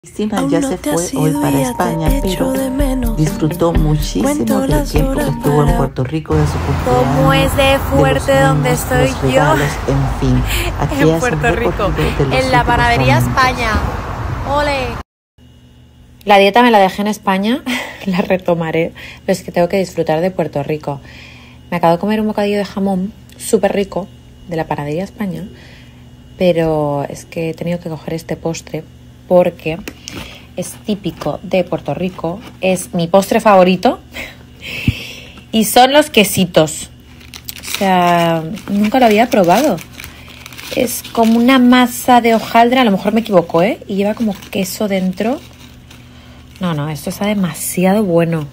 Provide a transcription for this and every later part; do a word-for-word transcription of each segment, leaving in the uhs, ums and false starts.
Cristina ya se fue hoy para España, pero disfrutó muchísimo del tiempo que estuvo en Puerto Rico de su cumpleaños. ¿Cómo es de fuerte de donde niños, estoy los yo? regalos, en fin, aquí En Puerto Rico, en la panadería España. ¡Ole! La dieta me la dejé en España, la retomaré, pero es que tengo que disfrutar de Puerto Rico. Me acabo de comer un bocadillo de jamón súper rico de la panadería España, pero es que he tenido que coger este postre porque es típico de Puerto Rico, es mi postre favorito y son los quesitos. O sea, nunca lo había probado. Es como una masa de hojaldre, a lo mejor me equivoco, ¿eh? Y lleva como queso dentro. No, no, esto está demasiado bueno.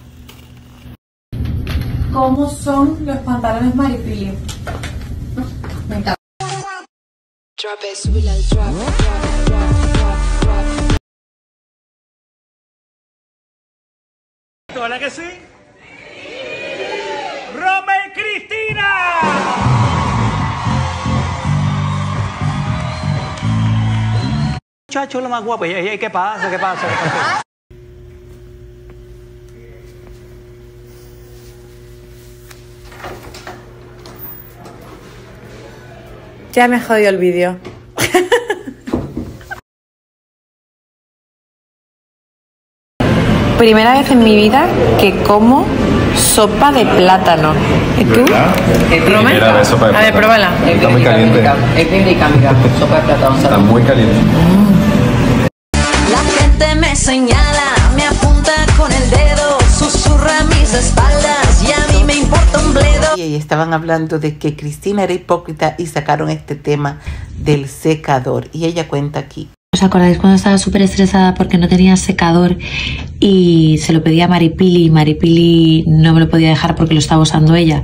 ¿Cómo son los pantalones Maripili? Me encanta. Drop it, subir al drop, drop, drop, drop, drop. ¿Verdad que sí? ¡Roma y Cristina! Muchacho, lo más guapo. ¿Y qué pasa? ¿Qué pasa? ¿Qué pasa? Ya me he jodido el vídeo. Primera vez en mi vida que como sopa de plátano. ¿Y tú? ¿Roma? Era de sopa de A ver, plátano. pruébala. Está muy caliente. Es bien rica, amiga. Sopa de plátano. Está muy caliente. La gente me señala, me apunta con el dedo, susurra a mis espaldas y a mí me importa un bledo. Y estaban hablando de que Cristina era hipócrita y sacaron este tema del secador. Y ella cuenta aquí. ¿Os acordáis cuando estaba súper estresada porque no tenía secador y se lo pedía a Maripili y Maripili no me lo podía dejar porque lo estaba usando ella?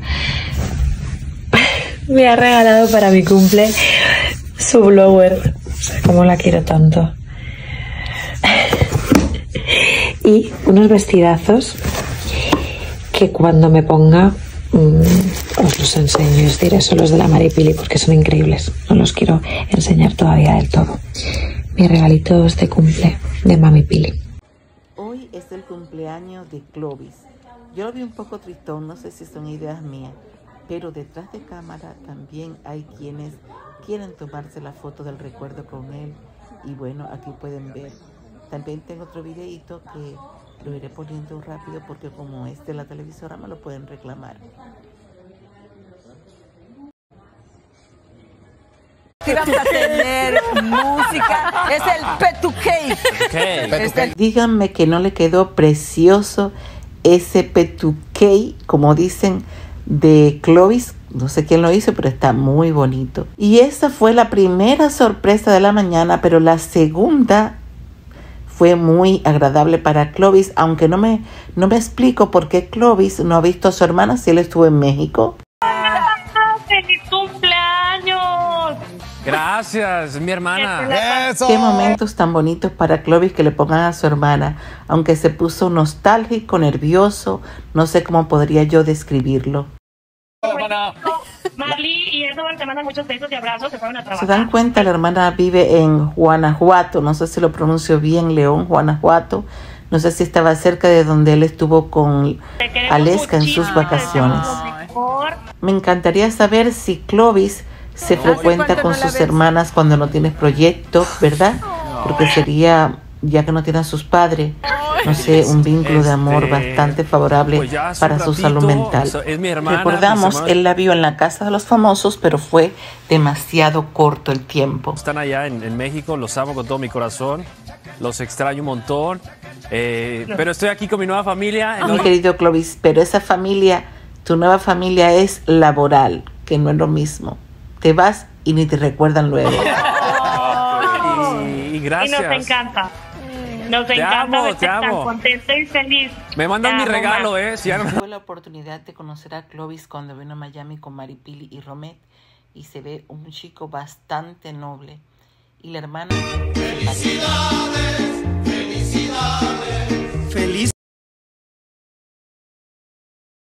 Me ha regalado para mi cumple su blower. O sea, cómo la quiero tanto. Y unos vestidazos que cuando me ponga mmm, os los enseño y os diré, son los de la Maripili porque son increíbles. No los quiero enseñar todavía del todo. Mis regalitos de cumple de Mami Pili. Hoy es el cumpleaños de Clovis. Yo lo vi un poco tristón, no sé si son ideas mías, pero detrás de cámara también hay quienes quieren tomarse la foto del recuerdo con él. Y bueno, aquí pueden ver. También tengo otro videito que lo iré poniendo rápido porque como es de la televisora me lo pueden reclamar. Vas a tener música, es el petuqué. Okay. Díganme que no le quedó precioso ese petuqué, como dicen, de Clovis. No sé quién lo hizo, pero está muy bonito. Y esa fue la primera sorpresa de la mañana, pero la segunda fue muy agradable para Clovis, aunque no me, no me explico por qué Clovis no ha visto a su hermana si él estuvo en México. ¡Feliz cumpleaños! Gracias, mi hermana. ¡Eso! Qué momentos tan bonitos para Clovis que le pongan a su hermana, aunque se puso nostálgico, nervioso, no sé cómo podría yo describirlo. Marley y Edward te mandan muchos besos y abrazos, se fueron a ¿Se trabajar. dan cuenta? La hermana vive en Guanajuato, no sé si lo pronuncio bien, León, Guanajuato. No sé si estaba cerca de donde él estuvo con Aleska en sus vacaciones. Me encantaría saber si Clovis se frecuenta con sus hermanas cuando no tienes proyectos, ¿verdad? Porque sería, ya que no tiene a sus padres, no sé, un vínculo de amor bastante favorable pues para su salud mental. Es mi hermana, Recordamos, pues, él la vio en la casa de los famosos, pero fue demasiado corto el tiempo. Están allá en, en México, los amo con todo mi corazón, los extraño un montón, eh, pero estoy aquí con mi nueva familia. Mi querido Clovis, pero esa familia, tu nueva familia es laboral, que no es lo mismo. Te vas y ni te recuerdan luego. Y, y gracias. Y nos encanta. Nos Te encanta amo, verte te tan amo. contenta y feliz. Me mandan Te mi amo, regalo, ma. ¿eh? Si ya no... Tuve la oportunidad de conocer a Clovis cuando vino a Miami con Maripili y Romet y se ve un chico bastante noble. Y la hermana... ¡Felicidades! ¡Felicidades!